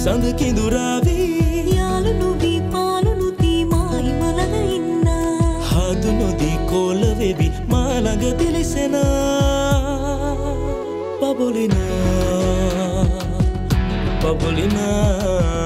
සඳ කිඳුරාවි යාළු නොවී පාළු නොදී මායි මලද ඉන්නා හාදු නොදී කෝල වෙවි මා ළඟ දිලිසෙනා බබොලිනා බබොලිනා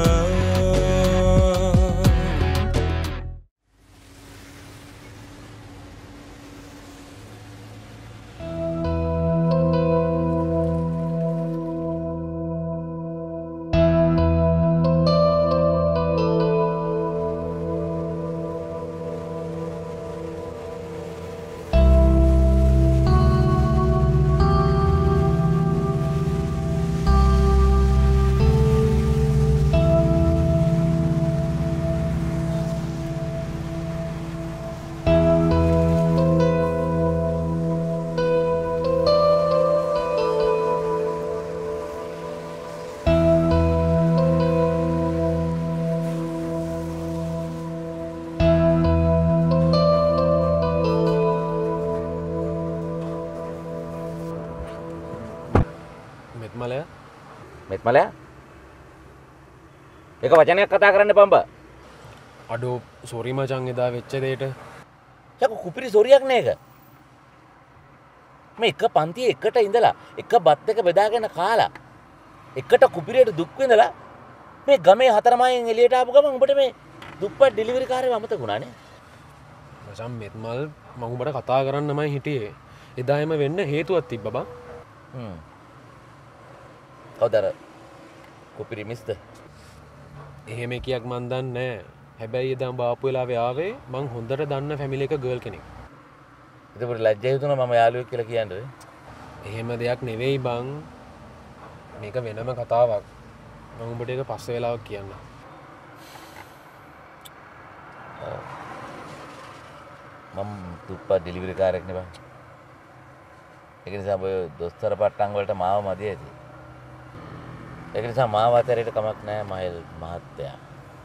මෙත්මලයා එක වචනයක් කතා කරන්න පම්බ අඩෝ සොරි මචං එදා වෙච්ච දෙයට යකෝ කුපිරි සොරියක් නේක මේ එක පන්තියේ එකට ඉඳලා එක බත් එක බෙදාගෙන කාලා එකට කුපිරියට දුක් විඳලා මේ ගමේ හතරමයෙන් එළියට ආපු ගමන් උඹට මේ දුප්පත් ඩෙලිවරි කාර්යය අමතක වුණානේ මචං මෙත්මල් මම උඹට කතා කරන්නමයි හිටියේ එදා එම වෙන්න හේතුවක් තිබ්බ බං කවුද කුපිරි මිස්ද එහෙම එකක් මන් දන්නේ නැහැ හැබැයි එදා බාපු වෙලාවේ ආවේ මං හොඳට දන්න ෆැමිලි එක ගර්ල් කෙනෙක් ඒකට ලැජ්ජා හිතුණා මම යාළුවෙක් කියලා කියන්නේ එහෙම දෙයක් නෙවෙයි බං මේක වෙනම කතාවක් මම උඹට ඒක පස්සේ වෙලාවක් කියන්න මම දුප්පත් ඩෙලිවරි කාර්යයක් නේ බං ඒක නිසා ඔය දොස්තර පට්ටම් වලට මාව මදි ඇති ඒක නිසා මාව අතරේට කමක් නැහැ මහල් මහත්තයා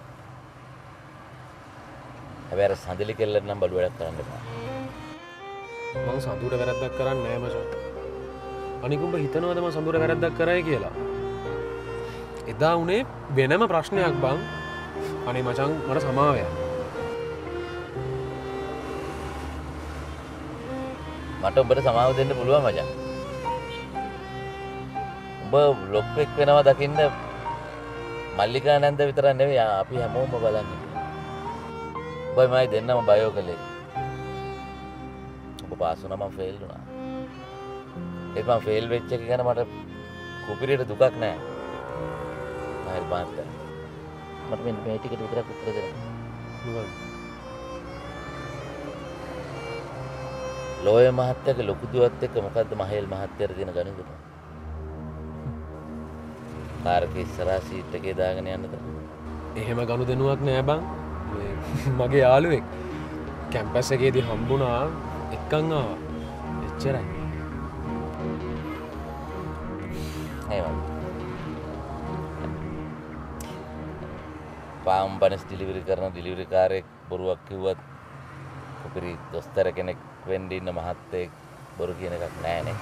හැබැයි අර සඳලි කෙල්ලට නම් බලු වැඩක් කරන්න එපා මම සඳුර වැරද්දක් කරන්නේ නැහැ මචං අනික උඹ හිතනවද මම සඳුර වැරද්දක් කරයි කියලා එදා උනේ වෙනම ප්‍රශ්නයක් බං අනේ මචං මට සමාව යන්න මට ඔබට සමාව දෙන්න පුළුවන් මචං ඔබ ලොක්ෙක් වෙනවා දකින්න මල්ලිකා නැන්ද විතර නෙවෙයි අපි හැමෝම බලන්නේ ඔබයි මයි දෙන්නම බයෝ කළේ ඔබ පාස් වුණා මම ෆේල් වුණා ඒත් මම ෆේල් වෙච්ච එක ගැන මට කුපිරියට දුකක් නැහැ මහල් මහත්තයා මට මෙන්න මේ ටිකට විතරක් උත්තර දෙන්න මොකද ලෝය මහත්තයාගේ ලොකු දුවත් එක්ක මොකද්ද මහේල් මහත්තයාට දෙන ගණිතය කාර්ක ඉස්සරහා සීට් එකේ දාගෙන යන්නද එහෙම ගනුදෙනුවක් නෑ බං මගේ යාළුවෙක් කැම්පස් එකේදී හම්බුණා එක්කන් ආවා එච්චරයි එහෙමයි පාම් බනස් ඩෙලිවරි කරන ඩෙලිවරි කාර්යයක් බොරුවක් කිව්වත් කුපිරි දොස්තර කෙනෙක් වෙන්න ඉන්න මහත්තයෙක් බොරු කියන එකක් නෑනේ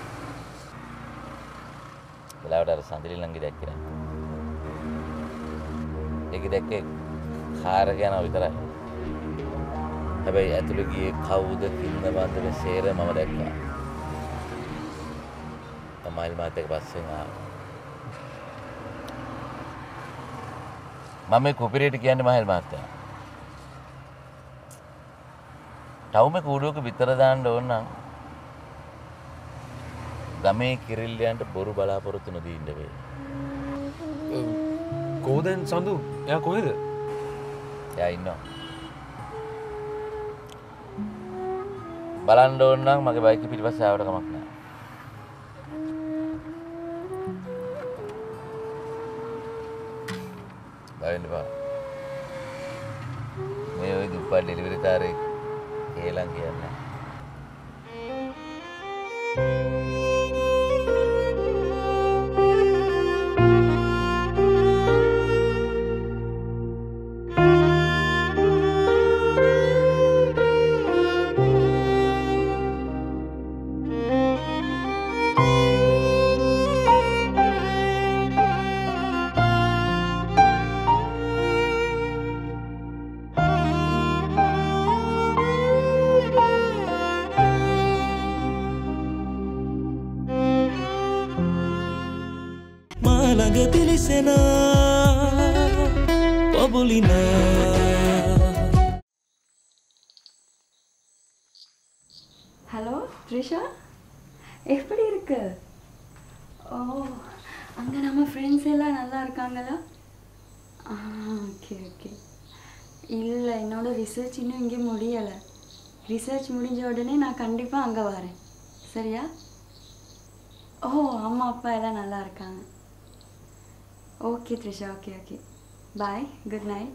වෙලාවට අර සඳලි ළඟ දැක්කේ නෑ ඒක දැක්කේ කාර් එක යනවා විතරයි හැබැයි ඇතුළේ ගියේ කවුද කින්න බන්දර සේර මම දැක්කා තමයි මාත් එක්ක පස්සෙන් ආවා මම මේ කුපිරියට කියන්නේ මහල් මහත්තයා ටවුමේ කූඩුවක විතර දාන්න ඕන නම් ගමේ කිරිල්ලයන්ට බොරු බලාපොරොත්තු නොදී ඉන්න වෙයි. කොහෙන්ද සඳු? එයා කොහෙද? එයා ඉන්නවා. බලන්න ඕන නම් මගේ බයික් එක පිටිපස්සේ ආවට කමක් නැහැ. බයින්න බා. මේ ඔය දුප්පත් ඩෙලිවරි කාරේ කේලම් කියන්නේ. Pabolina ஹலோ த்ரிஷா, எப்படி இருக்கு? ஓ, அங்கே நம்ம ஃப்ரெண்ட்ஸ் எல்லாம் நல்லா இருக்காங்களா? Okay okay. இல்லை, என்னோடய ரிசர்ச் இன்னும் இங்கே முடியலை. ரிசர்ச் முடிஞ்ச உடனே நான் கண்டிப்பாக அங்கே வரேன். சரியா? ஓ, அம்மா அப்பா எல்லாம் நல்லா இருக்காங்க. Okay Trisha, okay okay. Bye, good night.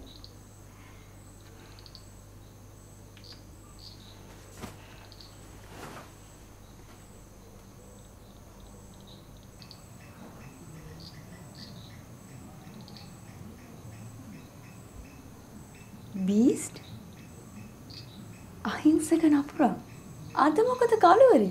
Beast අහිංසක නපුරා අද මොකද කළුවරේ?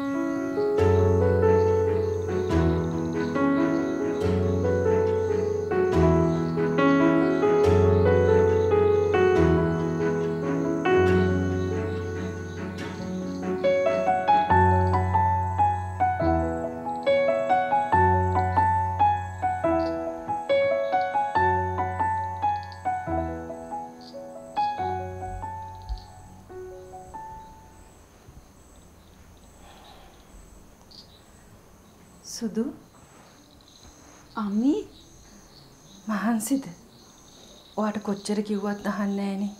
සුදු අම්මි මහන්සිද? ඔයාට කොච්චර කිව්වත් අහන්නේ නෑනේ.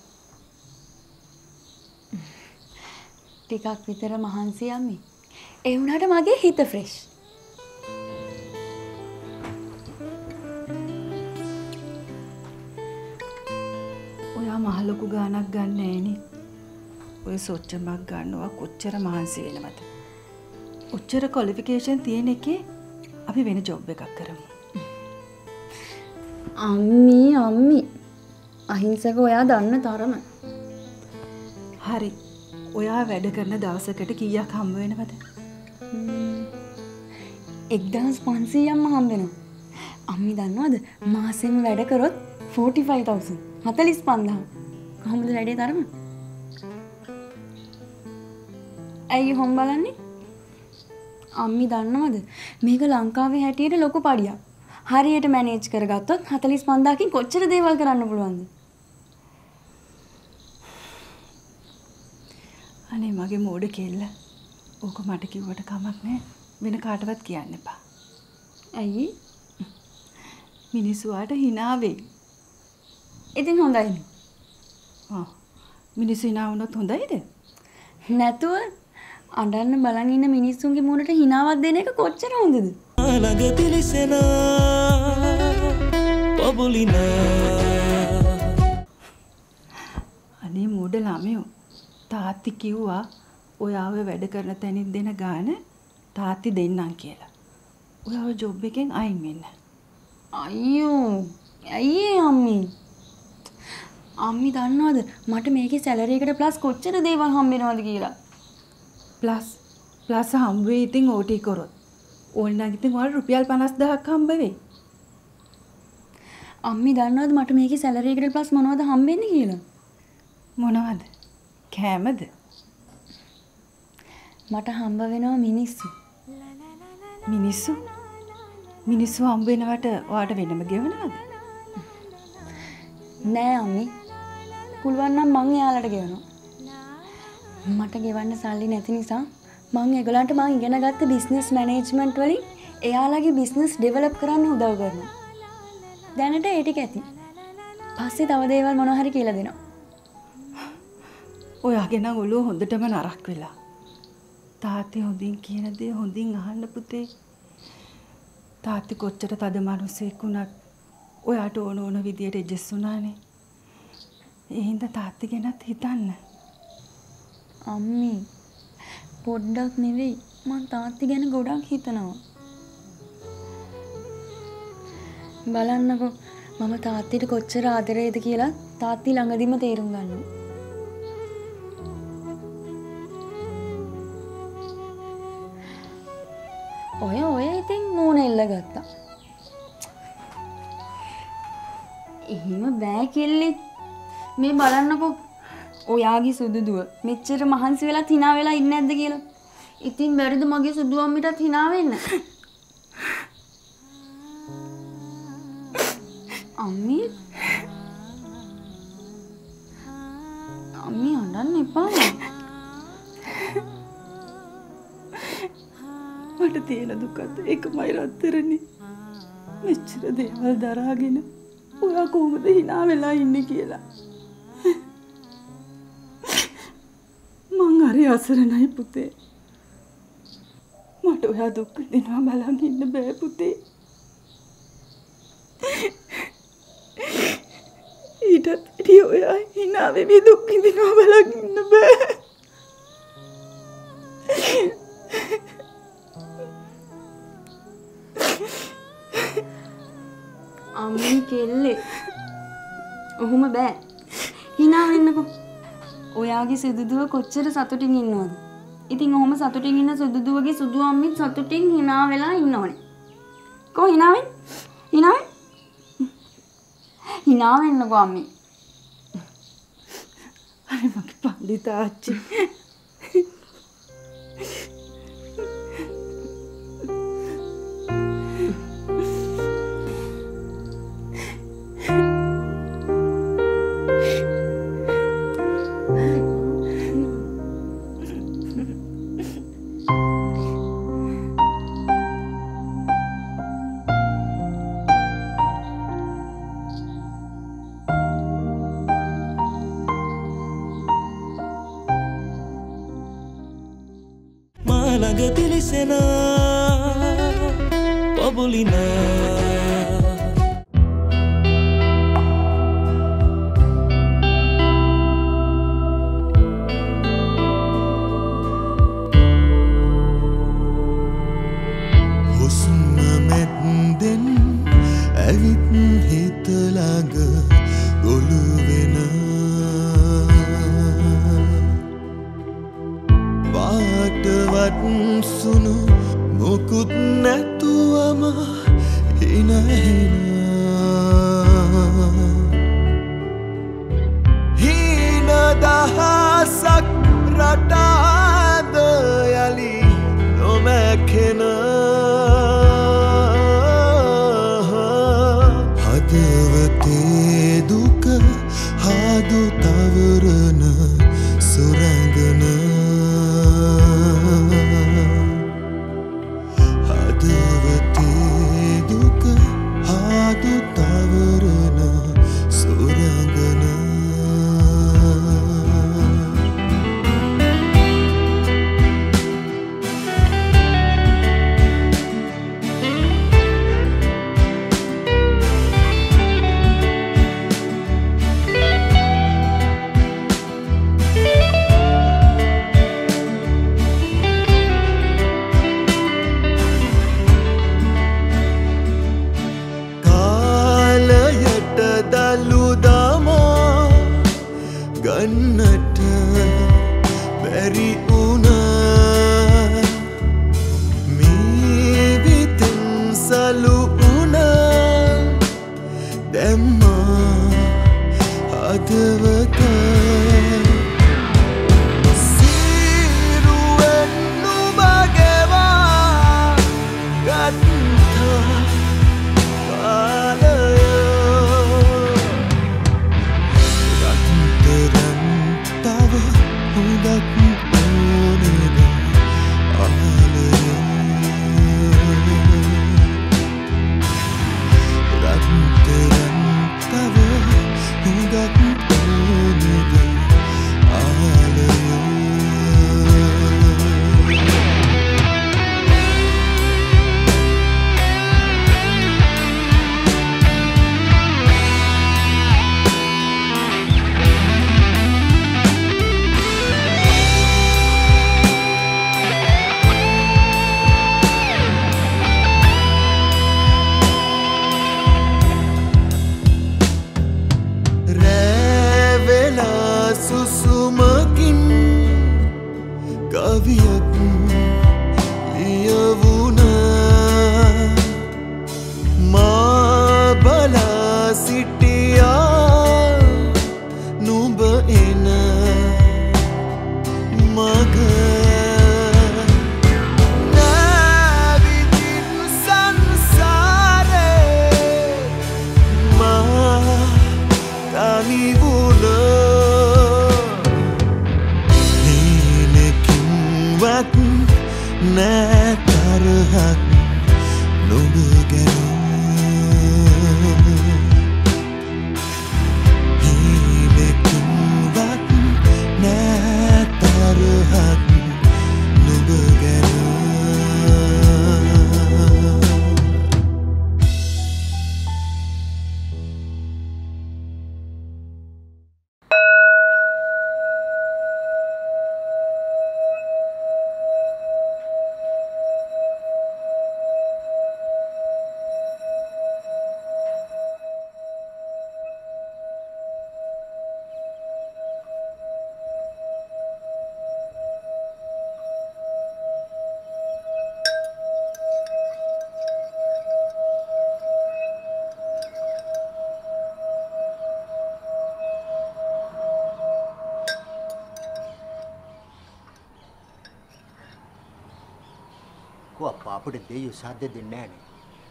ටිකක් විතර මහන්සි අම්මි. ඒ වුණාට මගේ හිත ෆ්‍රෙෂ්. ඔයා මහ ලොකු ගාණක් ගන්න නෑනේ. ඔය සොච්චමක් ගන්නවා කොච්චර මහන්සි වෙනවද? ඔච්චර ක්වොලිෆිකේෂන් තියෙන එකේ අපි වෙන ජොබ් එකක් කරමු. අම්මි අහිංසක ඔයා දන්න තරම. හරි. ඔයා වැඩ කරන දවසකට කීයක් හම්බ වෙනවද? 1500ක්ම හම්බ වෙනවා. අම්මි දන්නවද මාසෙම වැඩ කරොත් 45000 45000. කොහොමද වැඩේ තරම? ඇයි හොම් බලන්නේ? අම්මි දන්නවද මේක ලංකාවේ හැටියට ලොකු පඩියක්. හරියට මැනේජ් කරගත්තොත් 45000කින් කොච්චර දේවල් කරන්න පුළුවන්ද? අනේ මගේ මෝඩ කෙල්ල. ඕක මට කිව්වට කමක් නෑ. වෙන කාටවත් කියන්න එපා. ඇයි? මිනිස්සු ආට hina වෙයි. ඉතින් හොඳයිනේ. මිනිස්සු hina වුණොත් හොඳයිද? නැතුව අඬන්න බලන් ඉන්න මිනිස්සුන්ගේ මූණට හිනාවක් දෙන එක කොච්චර හොඳද? ළඟ තිලිසෙන Pabolina අනේ මෝඩ ළමයෝ. තාත්ති කිව්වා ඔයාව වැඩ කරන තැනින් දෙන ගාන තාත්ති දෙන්නම් කියලා. ඔයාව ජොබ් එකෙන් අයින් වෙන්න. අයියෝ, ඇයි අම්මි? අම්මි දන්නවද මට මේකේ සැලරි එකට ප්ලස් කොච්චර දේවල් හම්බ වෙනවද කියලා? ප්ලස් හම්බ වෙයි ඉතින් OT කරොත්. ඕනනම් ඉතින් ඔයාලට රුපියල් 50000ක් හම්බ වෙයි. අම්මි දන්නවද මට මේකේ සැලරි එකට ප්ලස් මොනවද හම්බෙන්නේ කියලා? මොනවද? කෑමද? මට හම්බ වෙනවා මිනිස්සු. මිනිස්සු හම්බ වෙනවට ඔයාට වෙනම ගෙවනවද? නෑ අම්මි. පුළුවන් නම් මං එයාලට ගෙවනවා. මට ගෙවන්න සල්ලි නැති නිසා මං ඒගොල්ලන්ට මං ඉගෙන ගත්ත බිස්නස් මැනේජ්මන්ට් වලින් එයාලගේ බිස්නස් ඩෙවලොප් කරන්න උදව් කරනවා. දැනට ඒ ටික ඇති. පස්සේ තව දේවල් මොනවා හරි කියලා දෙනවා. ඔයාගේ නම් ඔළුව හොඳටම නරක් වෙලා. තාත්ති හොඳින් කියන දේ හොඳින් අහන්න පුතේ. තාත්ති කොච්චර තද මිනිසෙක් වුණත් ඔයාට ඕන විදියට ඇඩ්ජස්ට් වුණානේ. ඒ හින්දා තාත්ති ගැනත් හිතන්න. අම්මි පොඩ්ඩක් නෙවෙයි මං තාත්ති ගැන ගොඩක් හිතනවා. බලන්නකෝ මම තාත්තිට කොච්චර ආදරේද කියලා තාත්ති ළඟදිම තේරුම් ගන්නවා. ඔය ඉතින් මූණ එල්ල ගත්තා. එහෙම බෑ කෙල්ලේ. මේ බලන්නකෝ ඔයාගේ සුදු දුව මෙච්චර මහන්සි වෙලා hina වෙලා ඉන්නේ නැද්ද කියලා. ඉතින් බැරිද මගේ සුදු අම්මිටත් hina වෙන්න? අම්මි අම්මි අඬන්න එපා. මට තියෙන දුකත් ඒකමයි රත්තරනේ. මෙච්චර දේවල් දරාගෙන ඔයා කොහොමද hina වෙලා ඉන්නේ කියලා. මං හරි අසරණයි පුතේ. මට ඔයා දුක් විඳිනවා බලන් ඉන්න බෑ පුතේ. ඊටත් වැඩිය ඔයා hina වෙවි දුක් විඳිනවා බලන් ඉන්න බෑ. අම්මි කෙල්ලේ. ඔහොම බෑ. hina වෙන්නකෝ. ඔයාගේ සුදුදුව කොච්චර සතුටින් ඉන්නවද? ඉතින් ඔහොම සතුටින් ඉන්න සුදුදුවගේ සුදු අම්මිත් සතුටින් hina වෙලා ඉන්න ඕනේ. කො hina වෙන්නේ? hina වෙන්නේ? hina වෙන්නකෝ අම්මි. අනේ මගේ පඬිතා ආච්චි. ළඟ තිලිසෙනා පබුලිනා හුස්ම මැද්දෙන් ඇවිත් හිත ළඟ ගොළු වෙන වාටවත් සුණු මොකුත් නැතුවම හින දහසක් රටාද යලි නොමැකෙන හදවතේ දුක හාදු තවරන සුරංගන හදවතේ දුක හාදු තවරන සුරංගන ගන්නට බැරි වුණා මේ විතෙන් සලු වුණා දැම්මා හදවත සිරුවෙන් නුඹගෙවා ගත්තා සුසුමකින් කවියක් ලියවුණා මා බලා සිටියා නුඹ එන මග නැවිදින් සංසාරේ මා තනි වුණා නෑ තරහක් නුඹ ගැන හීනෙකින්වත් නෑ තරහක් නුඹ ගැන අප්පා අපිට දෙයියෝ සාද්ද දෙන්නේ නැහනේ.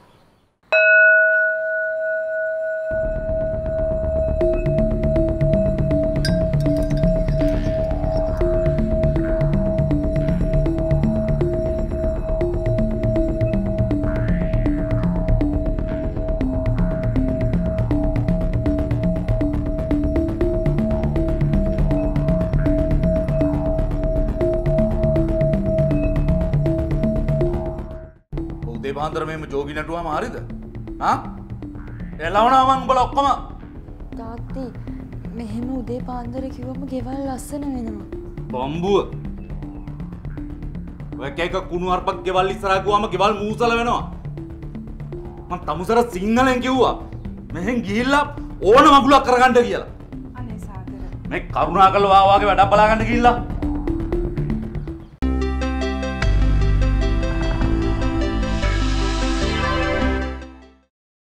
පාන්දර මෙහෙම ජෝගි නටුවාම හරිද? හා? එළවනවා මං උඹලා ඔක්කොම. තාත්ති මෙහෙම උදේ පාන්දර කිව්වම ගෙවල් ලස්සන වෙනවා. බම්බුව. ඔය කේක කුණු අරපක් ගෙවල් ඉස්සරහා ගුවාම ගෙවල් මූසල වෙනවා. මං තමුසර සිංහලෙන් කිව්වා. මෙහෙන් ගිහිල්ලා ඕන මගුලක් කරගන්න කියලා. අනේ සාගර. මේ කරුණාකරලා වාගේ වැඩක් බලා ගන්න ගිහිල්ලා